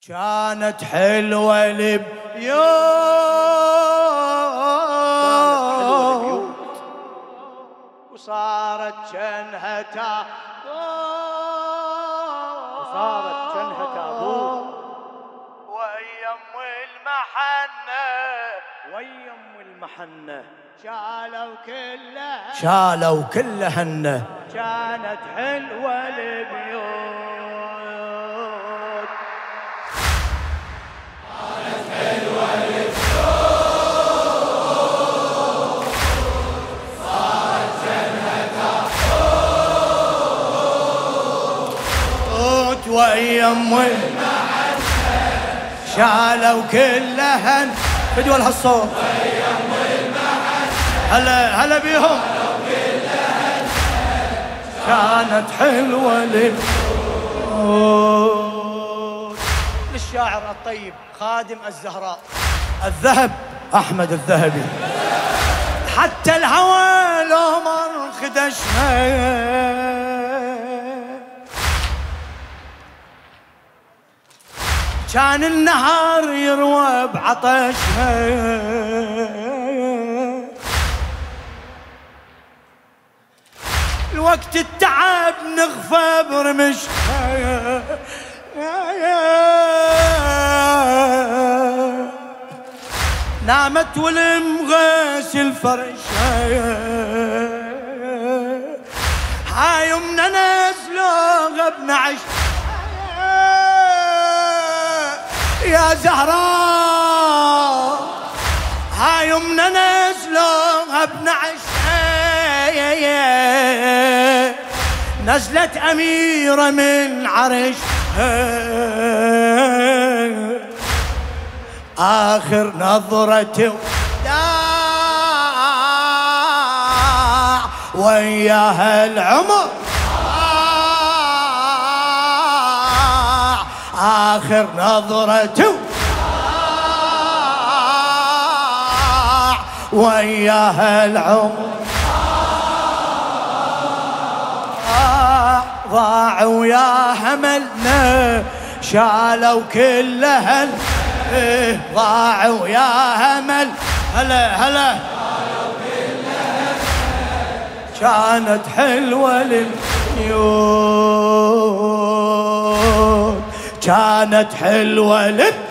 كانت حلوة البيوت وصارت جنها تابوت ويم المحنة شالوا كلهن كانت حلوة البيوت صارت جنها تابوت ويم المحنة شالوا كلهن بدول هالصوت هلا بيهم كانت حلوة للبيوت. للشاعر الطيب خادم الزهراء الذهب أحمد الذهبي. حتى الهوى لو مر خدشنا كان النهار يروى بعطشنا الوقت التعب نغفى برمشها نامت والمغاس الفرش هاي يمنا نازلوها بنعش يا زهراء هاي يمنا نازلوها بنعش نزلت أميرة من عرشها آخر نظرة وداع وياها العمر آخر نظرة وداع وياها العمر ضاعوا يا هملنا شالوا كلهن ضاعوا يا همل هلا كانت حلوة للبيوت كانت حلوة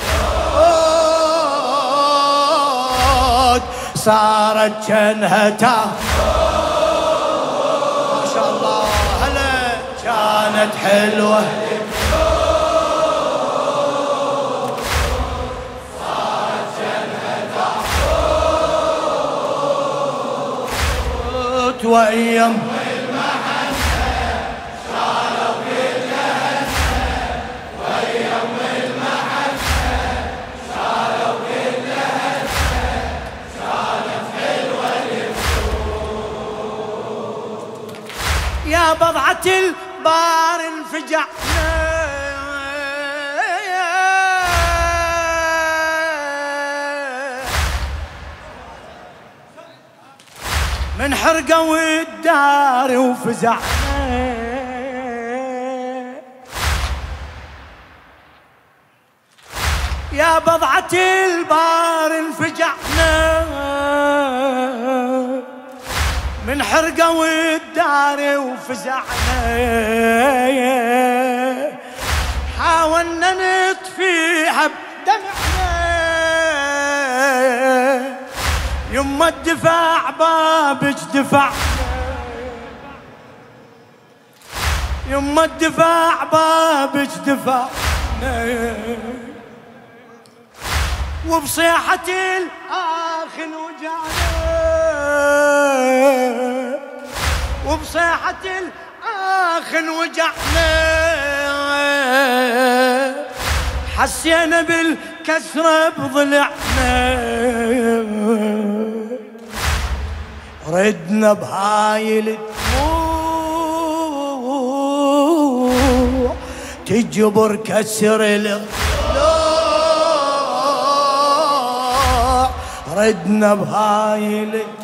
للبيوت صارت جنها كانت حلوة صارت جنها تابوت ويم المحنة شالوا كلهن ويم المحنة شالوا كلهن كانت حلوة للبيوت يا بضعة بار انفجعنا من حرقة والدار وفزعنا يا بضعة البار انفجعنا من حرقة والدار وفزعنا حاولنا نطفيها بدمعنا يما الدفاع بابك دفعنا يما الدفاع بابك دفعنا وبصيحة الآخ وجعنا وبصيحة الآخ وجعنا حسينا بالكسرة بضلعنا ردنا بهاي الدموع تجبر كسر الضلوع ردنا بهاي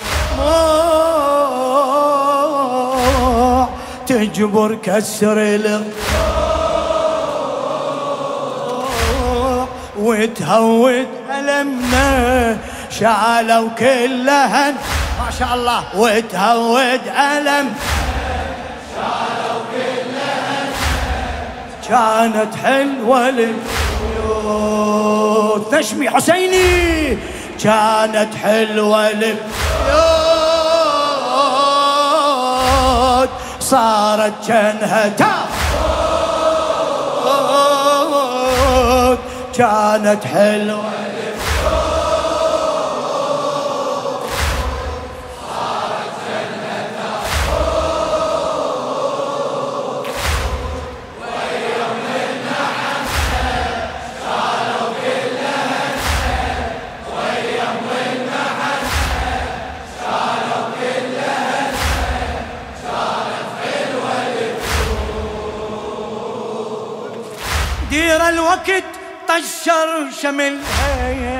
الدموع تجبر كسر الضلوع وتهود ألمنا، شالوا كلهن ما شاء الله وتهود ألم، شالوا كلهن كانت حلوة للبيوت. نشمي حسيني كانت حلوة للبيوت، صارت جنها تابوت، كانت حلوة للبيوت، صارت جنها تابوت، ويوم النحر شالوا كلها، ويوم النحر شالوا كلها، كانت حلوة للبيوت. دير الوقت طشر شملها،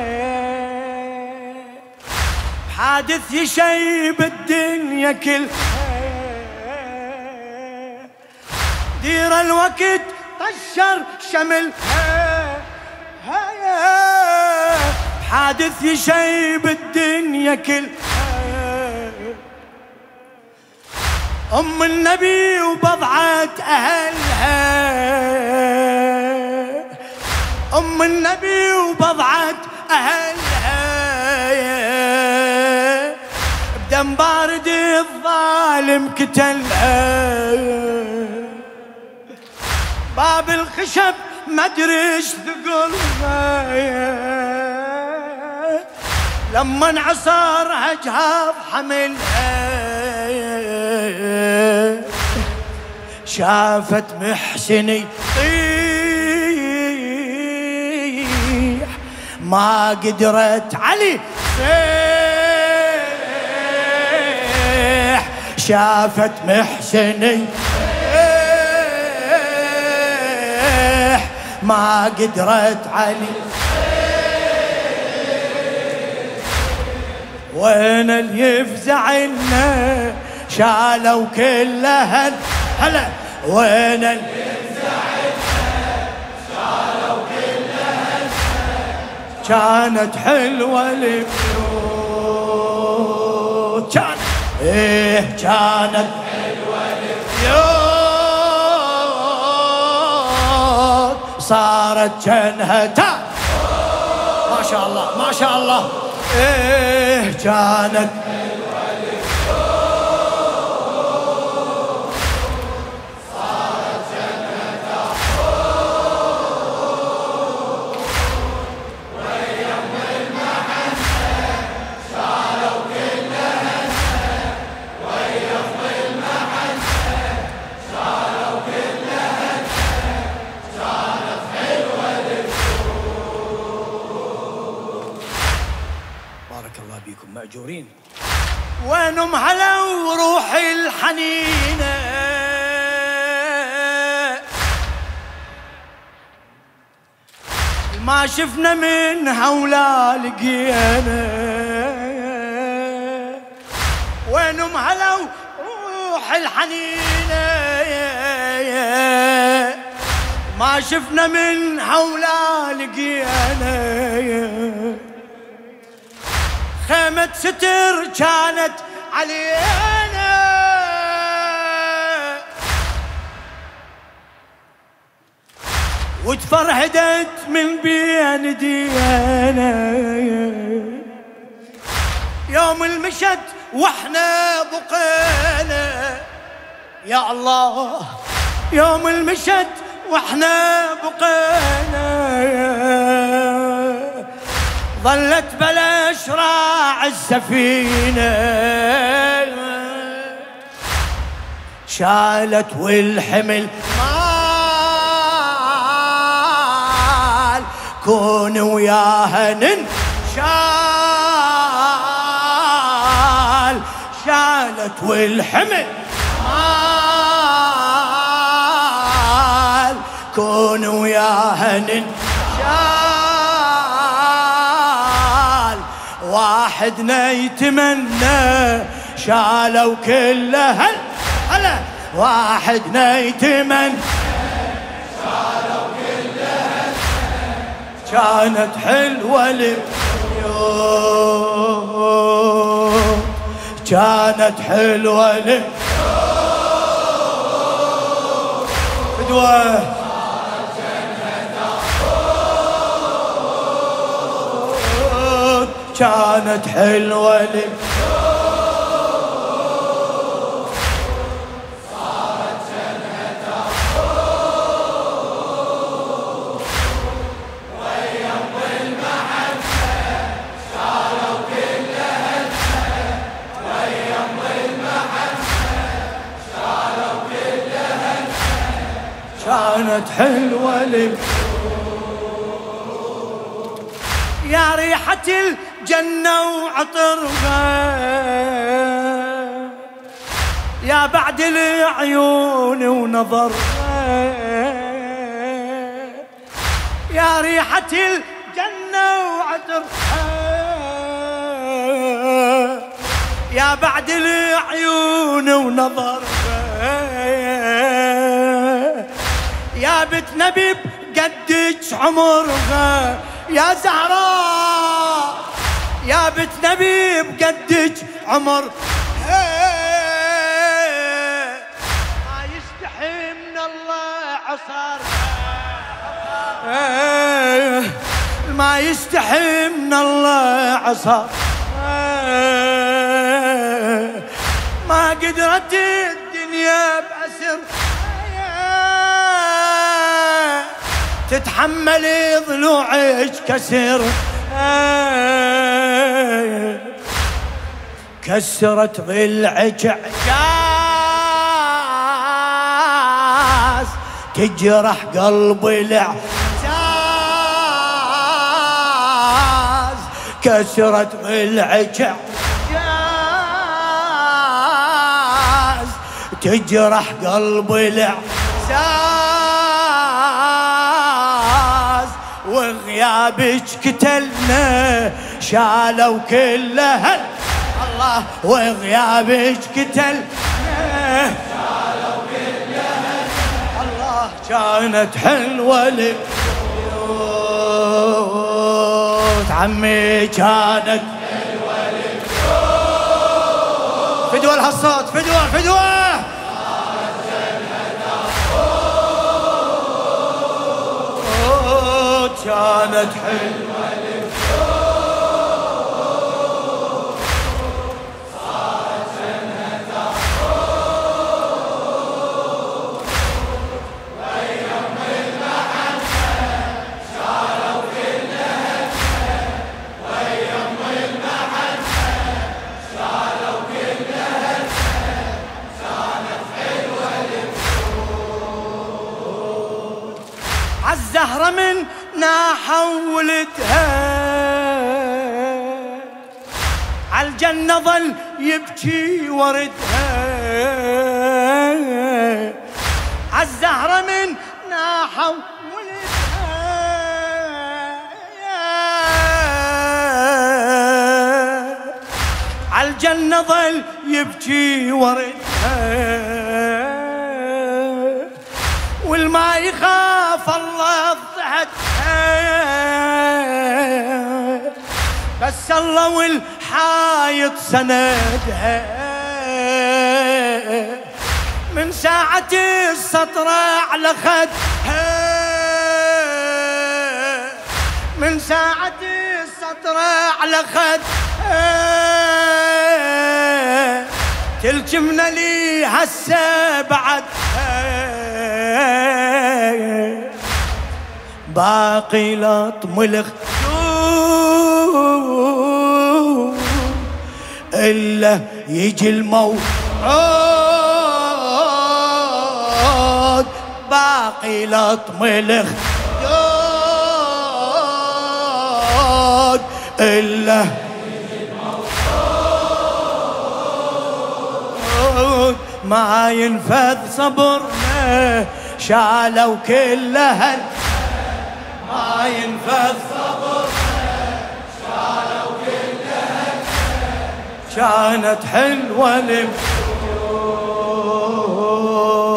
حادث يشيب الدنيا كلها. دير الوقت طشر شملها، حادث يشيب الدنيا كلها. أم النبي وبضعة أهلها، أم النبي وبضعة أهلها، بدم بارد الظالم كتلها. باب الخشب مدري ايش ثقلها، لما انعصرها جهاز حملها. شافت محسني ما قدرت علي صيح، شافت محسني ما قدرت علي. وين اللي يفزعنا شالوا كلها هلا، وين اللي كانت حلوة للبيوت، كانت كانت حلوة للبيوت، صارت جنها ما شاء الله ما شاء الله. كانت حلوة للبيوت، صارت جنها ويوم المحن شالوا كلها، ويوم المحن شالوا كلها، كانت حلوة للبيوت. بارك الله بيكم مأجورين. وينهم هلا وروحي الحنينة، ما شفنا منها ولا لقينا. وينهم هلا وروحي الحنينة، ما شفنا منها ولا لقينا. خيمة ستر كانت علينا، وتفرهدت من بين ديانا. يوم المشت واحنا بقينا، يا الله يوم المشت واحنا بقينا. ظلت بلا شراع السفينة، شالت والحمل مال، كون وياها ننشال. شالت والحمل مال، كون وياها ننشال. واحدنا يتمنى شالوا كلها هلا، واحدنا يتمنى شالوا كلها، كانت حلوة البيوت، كانت حلوة فدوة كانت حلوة صارت جنة ويم المحبة شالوا كل همة، ويم المحبة شالوا كل همة، كانت حلوة يا ريحة الجنة وعطرها، يا بعد العيون ونظرها، يا ريحة الجنة وعطرها، يا بعد العيون ونظرها، يا بنت نبي بقدك عمرها يا زهراء، يا بنت نبي بقدك عمر، ما يستحي من الله عصارها، ما يستحي من الله عصارها، ما قدرت الدنيا بأسر تتحمل ضلوعك كسر، كسرت ضلعك اعجاز تجرح قلب الاعجاز، كسرت ضلعك اعجاز تجرح قلب الاعجاز، وغيابك قتلنا شالوا كل الله، وغيابك قتلنا شالوا كل الله، كانت حلوة البيوت عمي، كانت حلوة فدوة لهالصوت، فدوة فدوة كانت حلوة صارت جنة ويم المحبة شالوا كل همة، ويم المحبة شالوا كل همة، كانت حلوة عالزهرة من ناحة ولدها، عالجنة ظل يبكي وردها، عالزهرة من ناحة ولدها، عالجنة ظل يبكي وردها، والما يخاف الله ضحكها، بس الله والحايط سندها، من ساعة السطر على خدها، من ساعة السطر على خدها، تلجمنا لي هسه بعدها، باقي لطم الخدود إلا يجي الموعود، باقي لطم الخدود إلا يجي الموعود، ما ينفذ صبرنا شالوا كل ما ينفذ صبرنا شالوا كل همة، كانت حلوة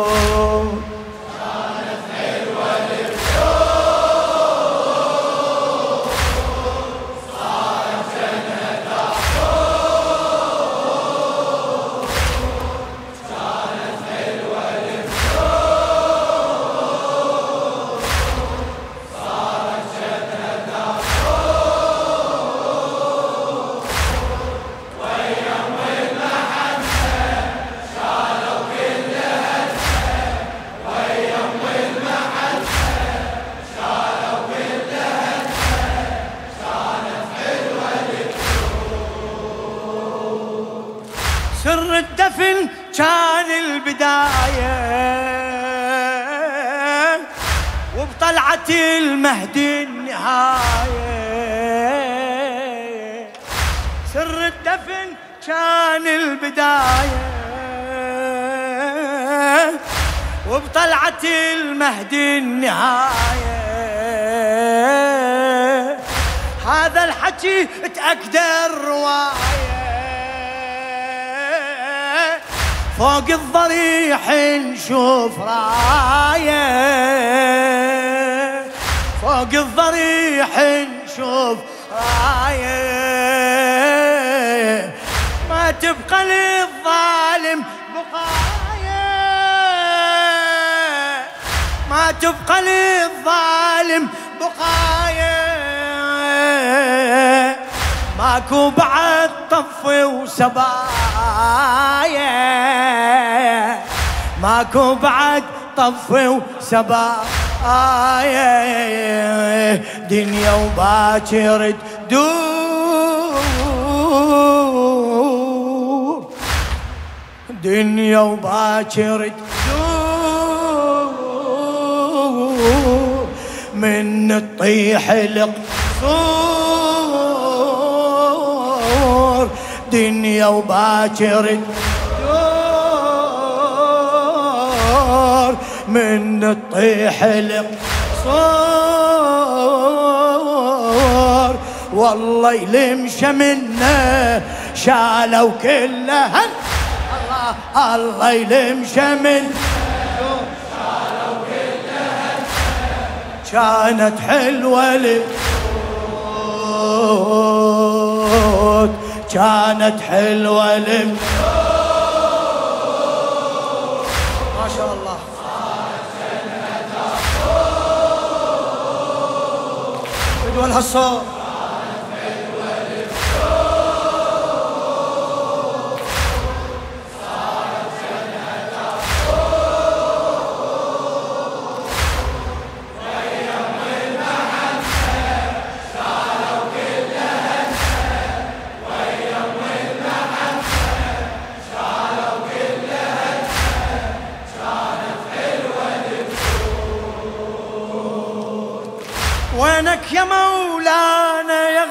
كانت حلوة سر الدفن كان البداية، وبطلعة المهدي النهاية. سر الدفن كان البداية، وبطلعة المهدي النهاية. هذا الحكي تأكد الرواية، فوق الضريح نشوف راية، فوق الضريح نشوف راية. ما تبقى للظالم بقايا، ما تبقى للظالم بقايا. ماكو بعد طف وسبايا، ماكو بعد طف وسبايا. دنيا وباكر تدور، دنيا وباكر تدور، من تطيح القصور. دنيا وباكر تدور، من تطيح القصور. والله يلمشى منا شالوا كلها، الله الله يلمشى منا شالوا كلها. كانت حلوة للموت، كانت حلوة للموت. ما شاء الله. بدون هالصوت وينك يا مولانا يا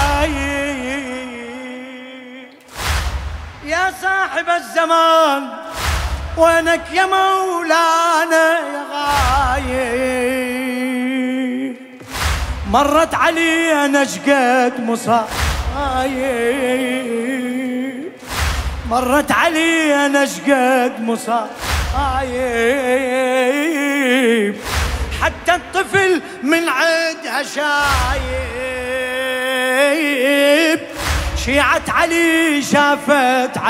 غايب، يا صاحب الزمان. وينك يا مولانا يا غايب، مرت علينا شقد مصايب، مرت علينا شقد مصايب. حتى الطفل من عدها شايب، شيعة علي شافت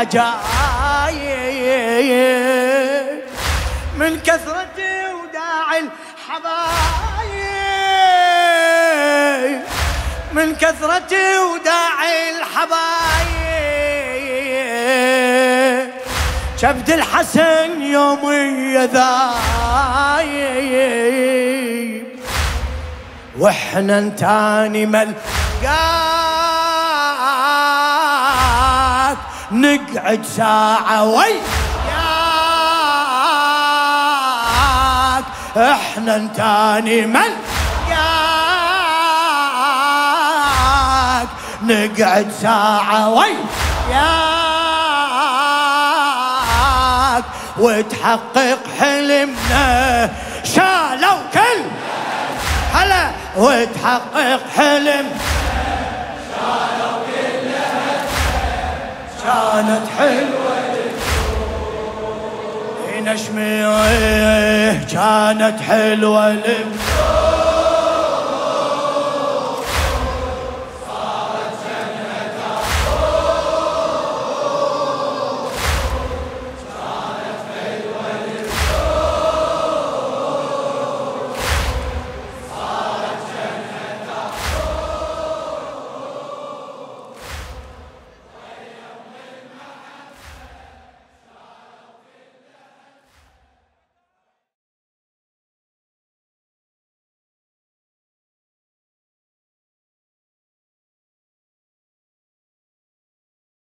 عجايب. من كثرة وداع الحبايب، من كثرة وداع الحبايب. كبد الحسن يوم يذايب، واحنا انتاني ملقاك نقعد ساعة وياك. احنا انتاني ملقاك نقعد ساعة وياك. وتحقق حلمنا شالوا كل هلا، وتحقق حلم شالوا كل كانت حلوة نشمي. كانت حلوة